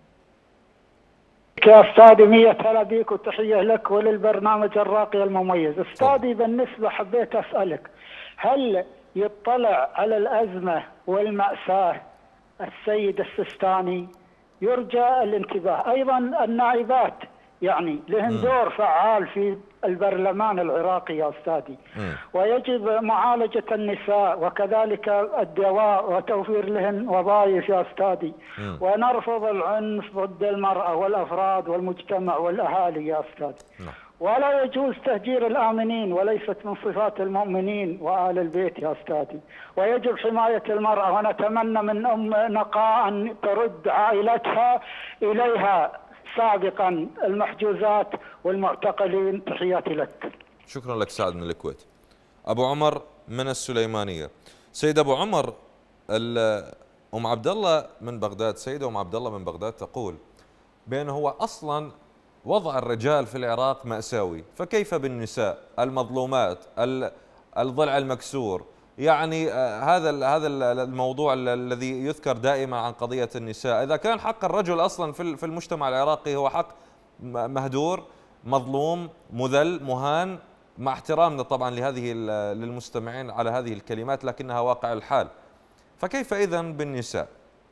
يا أستاذي مية هلا بيك وتحية لك وللبرنامج الراقي المميز. أستاذي بالنسبة حبيت أسألك، هل يطلع على الأزمة والمأساة السيد السيستاني؟ يرجى الانتباه. أيضا النائبات يعني لهن دور فعال في البرلمان العراقي يا أستاذي، ويجب معالجة النساء وكذلك الدواء وتوفير لهن وظائف يا أستاذي، ونرفض العنف ضد المرأة والأفراد والمجتمع والأهالي يا أستاذي. ولا يجوز تهجير الآمنين وليست من صفات المؤمنين وآل البيت يا أستاذي، ويجب حماية المرأة، ونتمنى من أم نقاء أن ترد عائلتها إليها سابقا المحجوزات والمعتقلين. تحياتي لك. شكرا لك سعد من الكويت. أبو عمر من السليمانية. سيد أبو عمر، أم عبد الله من بغداد، سيدة أم عبد الله من بغداد تقول بأنه هو أصلا وضع الرجال في العراق مأساوي، فكيف بالنساء المظلومات الضلع المكسور؟ يعني هذا هذا الموضوع الذي يذكر دائما عن قضية النساء، إذا كان حق الرجل أصلا في المجتمع العراقي هو حق مهدور مظلوم مذل مهان، مع احترامنا طبعا لهذه للمستمعين على هذه الكلمات لكنها واقع الحال، فكيف إذن بالنساء؟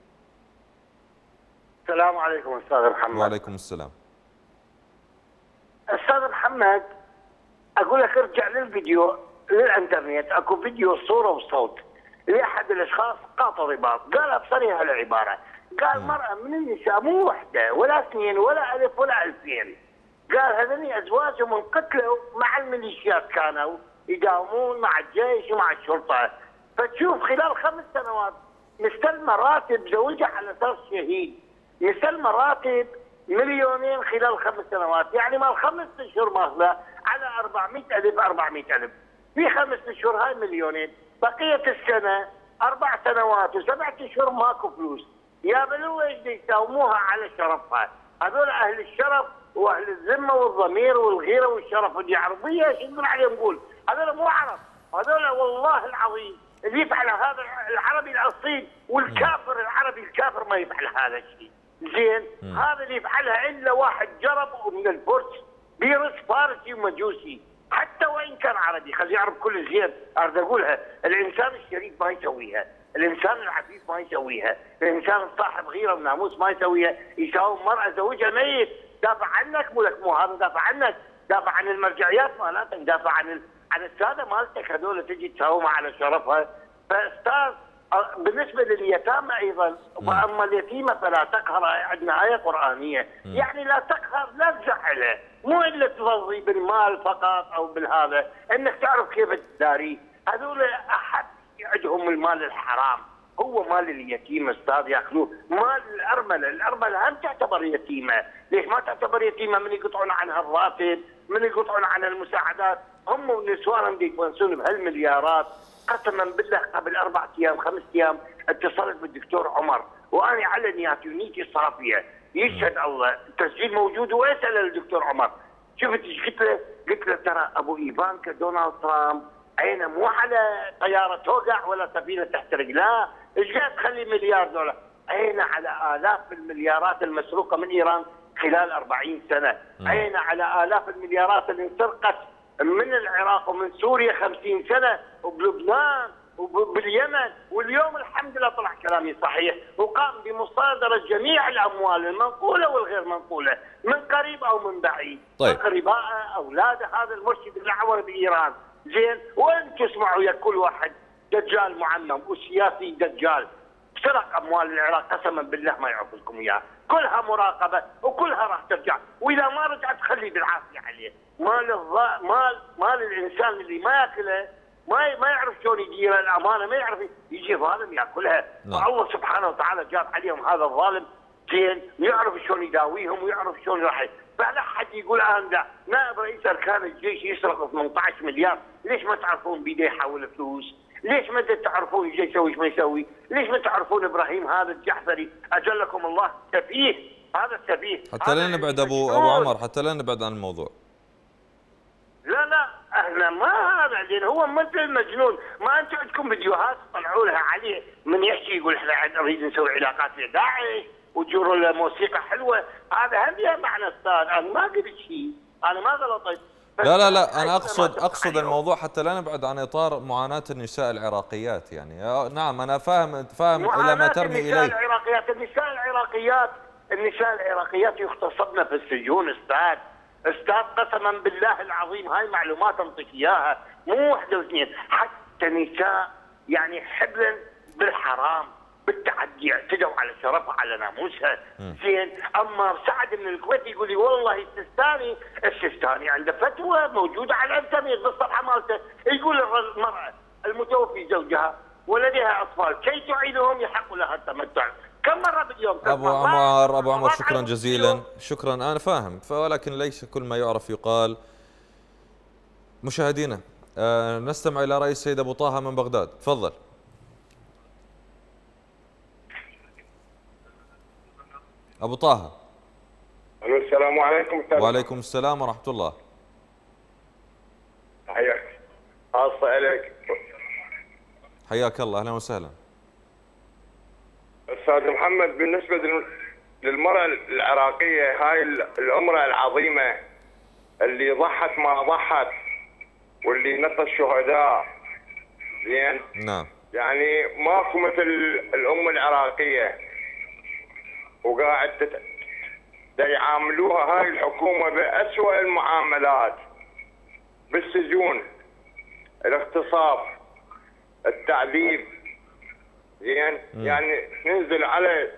السلام عليكم أستاذ محمد. وعليكم السلام. أستاذ محمد، أقول لك ارجع للفيديو للانترنت، اكو فيديو صوره وصوت لاحد الاشخاص قاطع رباط، قالها بصريح العباره، قال مرأة من النساء مو وحده ولا اثنين ولا الف ولا الفين، قال هذني ازواجهم انقتلوا مع الميليشيات، كانوا يداومون مع الجيش ومع الشرطه، فتشوف خلال خمس سنوات مستلمه راتب زوجها على اساس شهيد، مستلمه راتب مليونين خلال خمس سنوات، يعني مال خمس اشهر ماخذه على أربعمئة ألف أربعمئة ألف، في خمس اشهر هاي مليونين، بقيه السنه اربع سنوات وسبعة اشهر ماكو فلوس، يا بلو ايش يساوموها على شرفها، هذول اهل الشرف واهل الذمه والضمير والغيره والشرف والعربيه، ايش نقول عليهم؟ نقول هذول مو عرب، هذول والله العظيم اللي يفعل هذا العربي الاصيل والكافر العربي الكافر ما يفعل هذا الشيء، زين؟ هذا اللي يفعلها الا واحد جرب من الفرس بيرس فارسي ومجوسي، حتى وان كان عربي، خليه يعرف كل زين، اريد اقولها، الانسان الشريف ما يسويها، الانسان العفيف ما يسويها، الانسان الصاحب غيره وناموس ما يسويها، يساوم مرأة زوجها ميت، دافع عنك مو لك مو هذا دافع عنك، دافع عن المرجعيات مالتك، دافع عن ال... عن الساده مالتك، هذول تجي تساومها على شرفها، فاستاذ بالنسبه لليتامى ايضا، واما اليتيمه فلا تقهر، عندنا ايه قرانيه، يعني لا تقهر لا تزعله، مو الا ترضي بالمال فقط او بالهذا، انك تعرف كيف تداري، هذول احد عندهم المال الحرام، هو مال اليتيم استاذ ياخذوه، مال الارمله، الارمله هم تعتبر يتيمه، ليش ما تعتبر يتيمه؟ من يقطعون عنها الراتب، من يقطعون عنها المساعدات، هم ونسوانهم يتونسون بهالمليارات. قسما بالله قبل اربع ايام خمس ايام اتصلت بالدكتور عمر وانا على نياتي ونيتي صافيه، يشهد الله التسجيل موجود، واسال الدكتور عمر، شفت ايش قلت له؟ قلت له ترى ابو ايفانكا دونالد ترامب عينه مو على طياره توقع ولا سفينه تحترق، لا، ايش قاعد تخلي مليار دولار؟ عينه على الاف المليارات المسروقه من ايران خلال أربعين سنه، عينه على الاف المليارات اللي انسرقت من العراق ومن سوريا خمسين سنه، وبلبنان وباليمن، واليوم الحمد لله طلع كلامي صحيح، وقام بمصادره جميع الاموال المنقوله والغير منقوله من قريب او من بعيد، طيب. اقربائه، اولاده، هذا المرشد الاعور بايران، زين وين تسمعوا يا كل واحد دجال معمم وسياسي دجال سرق اموال العراق قسما بالله ما يعرف لكم اياها، كلها مراقبه وكلها راح ترجع، واذا ما رجعت خلي بالعافيه عليه. مال الض... مال مال الانسان اللي ما ياكله ما ما يعرف شلون يدير الامانه، ما يعرف يجي ظالم ياكلها. نعم. والله سبحانه وتعالى جاب عليهم هذا الظالم زين يعرف شلون يداويهم ويعرف شلون راح. فلا حد يقول انا لا نائب رئيس اركان الجيش يسرق ثمانية عشر مليار، ليش ما تعرفون بيده يحول فلوس؟ ليش ما تعرفون ايش يسوي ايش ما يسوي؟ ليش ما تعرفون ابراهيم هذا الجعفري اجلكم الله سفيه، هذا السفيه. حتى لا نبعد ابو ابو عمر، حتى لا نبعد عن الموضوع. لا لا احنا ما هذا لان هو مثل مجنون، ما انتم عندكم فيديوهات طلعوا لها عليه من يحكي يقول احنا نريد نسوي علاقات مع داعش وتجروا له موسيقى حلوه، هذا هم لها معنى استاذ، انا ما قلت شيء، انا ما غلطت. لا لا لا انا اقصد اقصد الموضوع حتى لا نبعد عن اطار معاناه النساء العراقيات يعني. نعم انا فاهم فاهم الى ما ترمي اليه. النساء العراقيات النساء العراقيات النساء العراقيات يغتصبن في السجون استاذ، استاذ قسما بالله العظيم هاي معلومات انطيك اياها مو واحده واثنين، حتى نساء يعني حبلا بالحرام بالتعدي اعتدوا على شرفها على ناموسها زين. اما سعد من الكويت يقول لي والله السيستاني السيستاني عنده فتوى موجوده على الانترنت بالصفحه مالته، يقول المراه المتوفي زوجها ولديها اطفال كي تعيدهم يحق لها التمتع. كم مره باليوم؟ ابو عمر ابو عمر شكرا جزيلا، شكرا انا فاهم، ولكن ليس كل ما يعرف يقال. مشاهدينا أه نستمع الى راي السيد ابو طه من بغداد، تفضل. ابو طه. السلام عليكم. وعليكم السلام ورحمه الله. حياك خاصه اليك. حياك الله، اهلا وسهلا. استاذ محمد بالنسبه للمراه العراقيه هاي الامراه العظيمه اللي ضحت ما ضحت واللي نطت الشهداء زين. نعم. يعني ماكو مثل الام العراقيه وقاعد تت... يعاملوها هاي الحكومه بأسوأ المعاملات، بالسجون، الاغتصاب، التعذيب زين. يعني ننزل على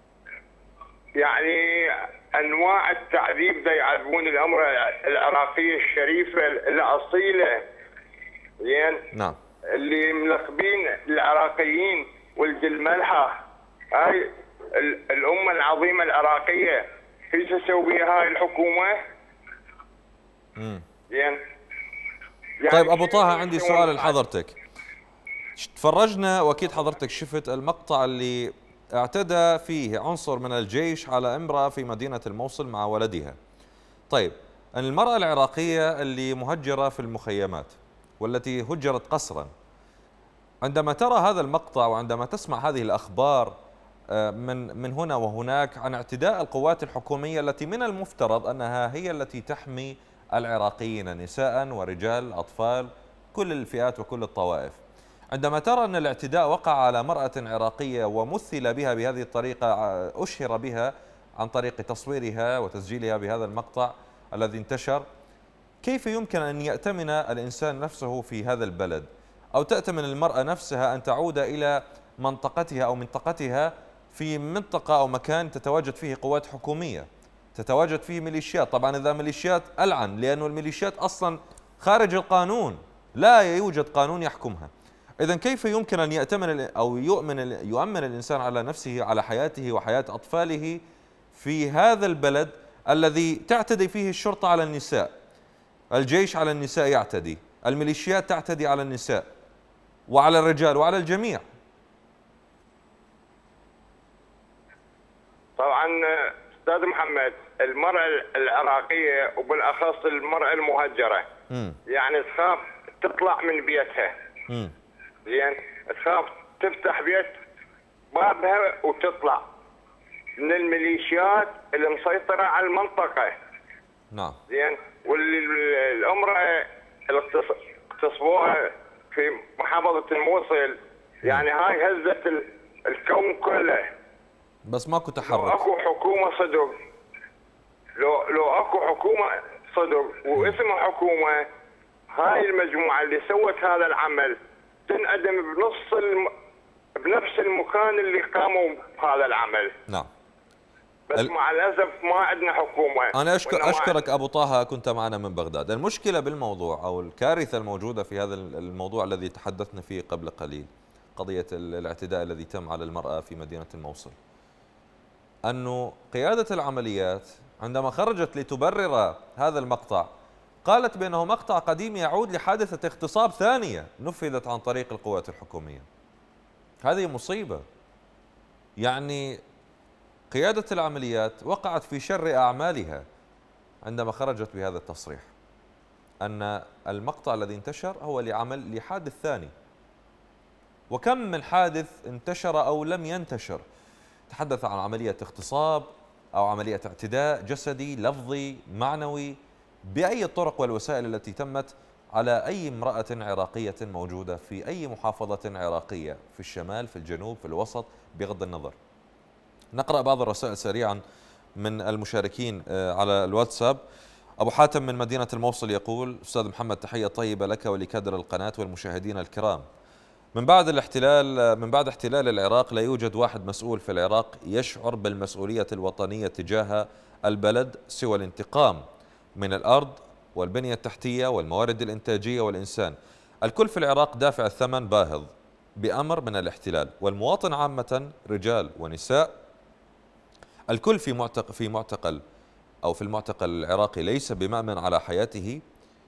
يعني انواع التعذيب دا يعذبون الامراه العراقيه الشريفه الاصيله زين. نعم. اللي ملقبين العراقيين ولد الملحه، هاي الامه العظيمه العراقيه ايش تسوي هاي الحكومه؟ امم زين. يعني طيب ابو طه عندي سؤال لحضرتك. تفرجنا واكيد حضرتك شفت المقطع اللي اعتدى فيه عنصر من الجيش على امراه في مدينه الموصل مع ولدها. طيب المراه العراقيه اللي مهجره في المخيمات والتي هجرت قسرا، عندما ترى هذا المقطع وعندما تسمع هذه الاخبار من من هنا وهناك عن اعتداء القوات الحكوميه التي من المفترض انها هي التي تحمي العراقيين نساء ورجال اطفال كل الفئات وكل الطوائف، عندما ترى ان الاعتداء وقع على امراه عراقيه ومثل بها بهذه الطريقه، اشهر بها عن طريق تصويرها وتسجيلها بهذا المقطع الذي انتشر، كيف يمكن ان يأتمن الانسان نفسه في هذا البلد او تأتمن المراه نفسها ان تعود الى منطقتها او منطقتها في منطقة أو مكان تتواجد فيه قوات حكومية، تتواجد فيه ميليشيات؟ طبعا إذا ميليشيات ألعن، لأن الميليشيات أصلا خارج القانون، لا يوجد قانون يحكمها. إذا كيف يمكن أن يأتمن أو يؤمن يؤمن الإنسان على نفسه على حياته وحياة أطفاله في هذا البلد الذي تعتدي فيه الشرطة على النساء، الجيش على النساء يعتدي، الميليشيات تعتدي على النساء وعلى الرجال وعلى الجميع؟ طبعا استاذ محمد المراه العراقيه وبالاخص المراه المهجره م. يعني تخاف تطلع من بيتها زين، تخاف تفتح بيت بابها وتطلع من الميليشيات اللي مسيطره على المنطقه. نعم. زين. والامراه اللي اغتصبوها في محافظه الموصل يعني هاي هزت الكون كله، بس ماكو تحرك. لو اكو حكومه صدق، لو لو اكو حكومه صدق واسمها حكومه هاي المجموعة اللي سوت هذا العمل تنعدم بنص الم... بنفس المكان اللي قاموا بهذا العمل. نعم. بس ال... مع الأسف ما عندنا حكومة. أنا أشكر أشكرك أبو طه، كنت معنا من بغداد. المشكلة بالموضوع أو الكارثة الموجودة في هذا الموضوع الذي تحدثنا فيه قبل قليل، قضية الاعتداء الذي تم على المرأة في مدينة الموصل، أنه قيادة العمليات عندما خرجت لتبرر هذا المقطع قالت بأنه مقطع قديم يعود لحادثة اغتصاب ثانية نفذت عن طريق القوات الحكومية. هذه مصيبة. يعني قيادة العمليات وقعت في شر أعمالها عندما خرجت بهذا التصريح أن المقطع الذي انتشر هو لعمل لحادث ثاني. وكم من حادث انتشر أو لم ينتشر تحدث عن عملية اغتصاب أو عملية اعتداء جسدي لفظي معنوي بأي الطرق والوسائل التي تمت على أي امرأة عراقية موجودة في أي محافظة عراقية، في الشمال، في الجنوب، في الوسط، بغض النظر. نقرأ بعض الرسائل سريعا من المشاركين على الواتساب. أبو حاتم من مدينة الموصل يقول: أستاذ محمد، تحية طيبة لك ولكادر القناة والمشاهدين الكرام. من بعد الاحتلال من بعد احتلال العراق لا يوجد واحد مسؤول في العراق يشعر بالمسؤولية الوطنية تجاه البلد سوى الانتقام من الأرض والبنية التحتية والموارد الإنتاجية والإنسان. الكل في العراق دافع الثمن باهظ بأمر من الاحتلال، والمواطن عامة رجال ونساء الكل في معتقل في معتقل أو في المعتقل العراقي ليس بمأمن على حياته.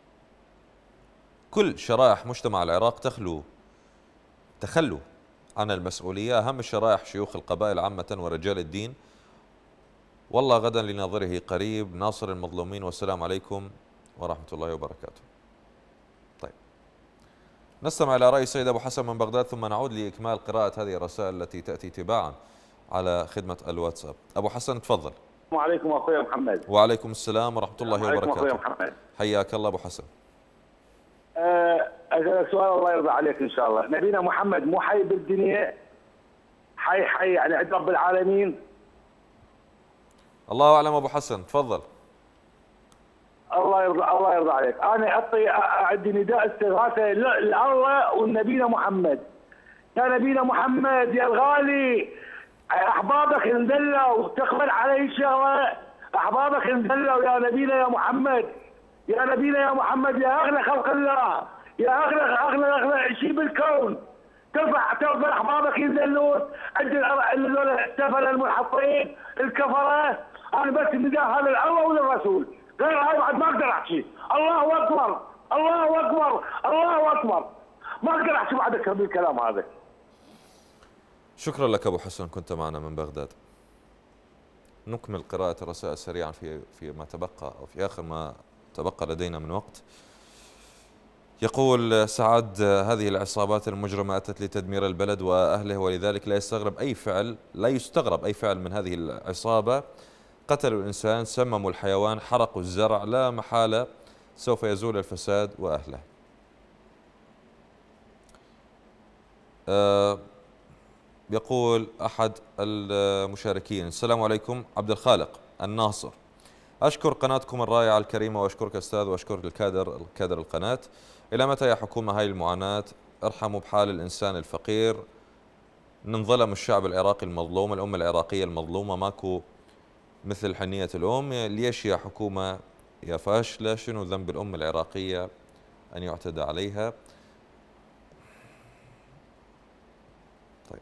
كل شرائح مجتمع العراق تخلو تخلوا عن المسؤولية، أهم الشرائح شيوخ القبائل عامة ورجال الدين. والله غدا لناظره قريب، ناصر المظلومين، والسلام عليكم ورحمة الله وبركاته. طيب، نستمع إلى رأي السيد أبو حسن من بغداد ثم نعود لإكمال قراءة هذه الرسائل التي تأتي تباعا على خدمة الواتساب. أبو حسن تفضل. السلام عليكم أخوي محمد. وعليكم السلام ورحمة الله وبركاته. أخوي محمد. حياك الله أبو حسن. أسألك سؤال الله يرضى عليك إن شاء الله. نبينا محمد مو حي بالدنيا، حي حي يعني عند رب العالمين. الله أعلم أبو حسن، تفضل. الله يرضى الله يرضى عليك. أنا أعطي عندي نداء استغاثة لله ونبينا محمد. يا نبينا محمد يا الغالي، أحبابك انذلوا تقبل علي شهوة، أحبابك انذلوا يا نبينا يا محمد، يا نبينا يا محمد، يا أغلى خلق الله، يا أغلى أغلى أغلى شيء بالكون. ترفع ترفع أحبابك ينزلون عند السفل المنحطين الكفرة. أنا بس النداء هذا لله وللرسول، غير هاي بعد ما أقدر أحكي. الله أكبر الله أكبر الله أكبر، ما أقدر أحكي بعد أكثر من الكلام هذا. شكرا لك أبو حسن، كنت معنا من بغداد. نكمل قراءة الرسائل سريعا في في ما تبقى أو في آخر ما تبقى لدينا من وقت. يقول سعد: هذه العصابات المجرمة أتت لتدمير البلد وأهله، ولذلك لا يستغرب أي فعل لا يستغرب أي فعل من هذه العصابة. قتلوا الإنسان، سمموا الحيوان، حرقوا الزرع، لا محالة سوف يزول الفساد وأهله. أه يقول أحد المشاركين: السلام عليكم، عبد الخالق الناصر، أشكر قناتكم الرائعة الكريمة وأشكرك أستاذ وأشكرك الكادر الكادر القناة. إلى متى يا حكومة هاي المعاناة؟ ارحموا بحال الإنسان الفقير. ننظلم الشعب العراقي المظلوم، الأمة العراقية المظلومة، ماكو مثل حنية الأم. ليش يا حكومة يا فاشلة؟ شنو ذنب الأمة العراقية أن يعتدى عليها؟ طيب،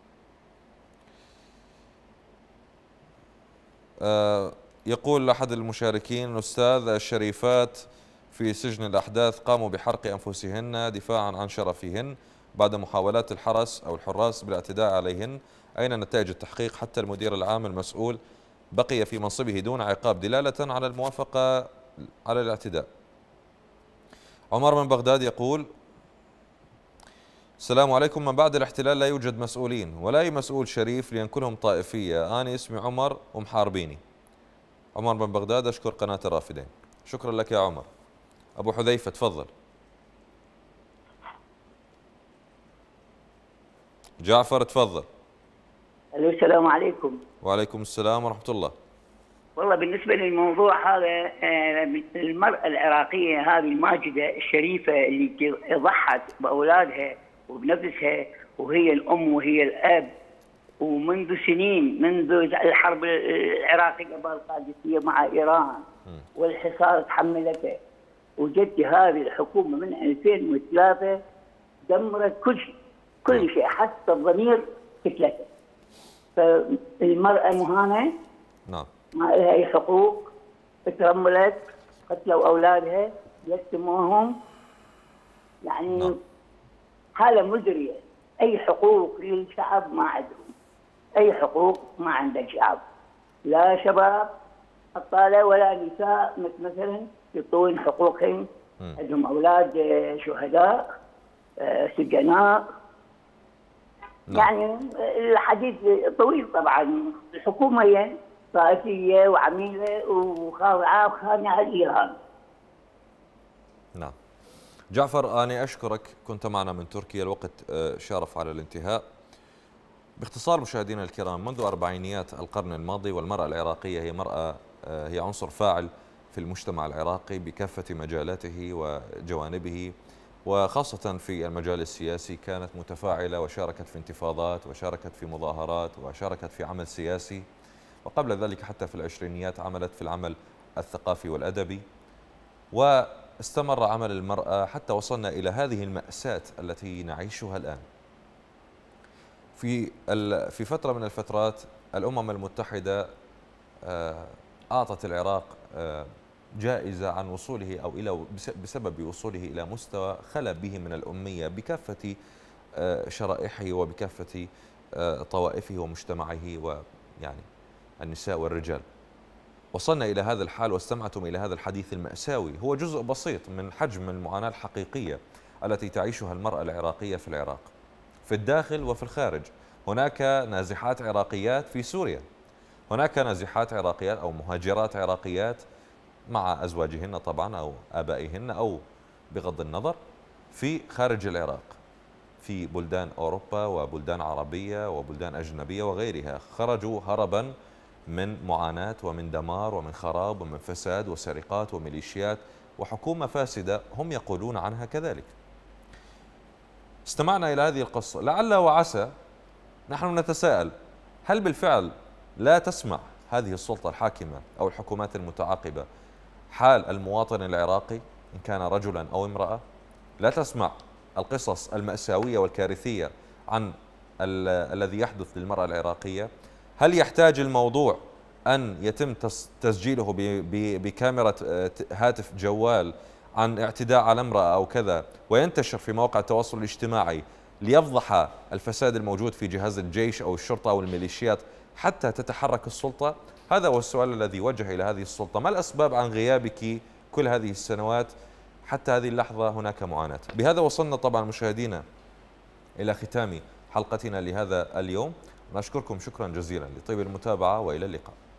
آه يقول أحد المشاركين: الأستاذ الشريفات في سجن الأحداث قاموا بحرق أنفسهن دفاعا عن شرفهن بعد محاولات الحرس أو الحراس بالاعتداء عليهن. أين نتائج التحقيق؟ حتى المدير العام المسؤول بقي في منصبه دون عقاب دلالة على الموافقة على الاعتداء. عمر من بغداد يقول: السلام عليكم، من بعد الاحتلال لا يوجد مسؤولين ولا أي مسؤول شريف لينكلهم طائفية. أنا اسمي عمر ومحاربيني. عمر من بغداد، أشكر قناة الرافدين. شكرا لك يا عمر. أبو حذيفة تفضل. جعفر تفضل. السلام عليكم. وعليكم السلام ورحمة الله. والله بالنسبة للموضوع هذا، المرأة العراقية هذه الماجدة الشريفة اللي ضحت بأولادها وبنفسها، وهي الأم وهي الأب، ومنذ سنين، منذ الحرب العراقية القادسية مع إيران والحصار تحملته، وجدت هذه الحكومة من ألفين وثلاثة دمرت كل شيء، كل شيء حتى الضمير قتلته. فالمرأة مهانة، نعم، ما لها أي حقوق، ترملت، قتلوا أولادها، يتموهم، يعني نعم. حالة مزرية. أي حقوق للشعب ما عندهم، أي حقوق ما عند الشعب، لا شباب أطفال ولا نساء مثلا يعطون حقوقهم، عندهم أولاد شهداء، سجناء. نعم. يعني الحديث طويل طبعا. الحكومة هي طائفية وعميلة وخاضعة وخانعة لإيران. نعم. جعفر، أنا أشكرك، كنت معنا من تركيا، الوقت شارف على الانتهاء. باختصار مشاهدينا الكرام، منذ أربعينيات القرن الماضي والمرأة العراقية هي مرأة هي عنصر فاعل في المجتمع العراقي بكافة مجالاته وجوانبه، وخاصة في المجال السياسي كانت متفاعلة وشاركت في انتفاضات وشاركت في مظاهرات وشاركت في عمل سياسي، وقبل ذلك حتى في العشرينيات عملت في العمل الثقافي والأدبي، واستمر عمل المرأة حتى وصلنا إلى هذه المأساة التي نعيشها الآن. في في فترة من الفترات الأمم المتحدة أعطت العراق جائزة عن وصوله أو إلى بسبب وصوله إلى مستوى خلا به من الأمية بكافة شرائحه وبكافة طوائفه ومجتمعه، ويعني النساء والرجال. وصلنا إلى هذا الحال واستمعتم إلى هذا الحديث المأساوي، هو جزء بسيط من حجم المعاناة الحقيقية التي تعيشها المرأة العراقية في العراق، في الداخل وفي الخارج. هناك نازحات عراقيات في سوريا، هناك نازحات عراقيات أو مهاجرات عراقيات مع أزواجهن طبعا أو آبائهن أو بغض النظر في خارج العراق، في بلدان أوروبا وبلدان عربية وبلدان أجنبية وغيرها، خرجوا هربا من معاناة ومن دمار ومن خراب ومن فساد وسرقات وميليشيات وحكومة فاسدة هم يقولون عنها كذلك. استمعنا إلى هذه القصة، لعل وعسى نحن نتساءل، هل بالفعل لا تسمع هذه السلطة الحاكمة أو الحكومات المتعاقبة حال المواطن العراقي إن كان رجلا أو امرأة؟ لا تسمع القصص المأساوية والكارثية عن الذي يحدث للمرأة العراقية؟ هل يحتاج الموضوع أن يتم تسجيله بكاميرا هاتف جوال عن اعتداء على امرأة أو كذا وينتشر في مواقع التواصل الاجتماعي ليفضح الفساد الموجود في جهاز الجيش أو الشرطة أو الميليشيات حتى تتحرك السلطة؟ هذا هو السؤال الذي وجه إلى هذه السلطة. ما الأسباب عن غيابك كل هذه السنوات حتى هذه اللحظة هناك معاناة؟ بهذا وصلنا طبعا مشاهدينا إلى ختام حلقتنا لهذا اليوم. نشكركم شكرا جزيلا لطيب المتابعة وإلى اللقاء.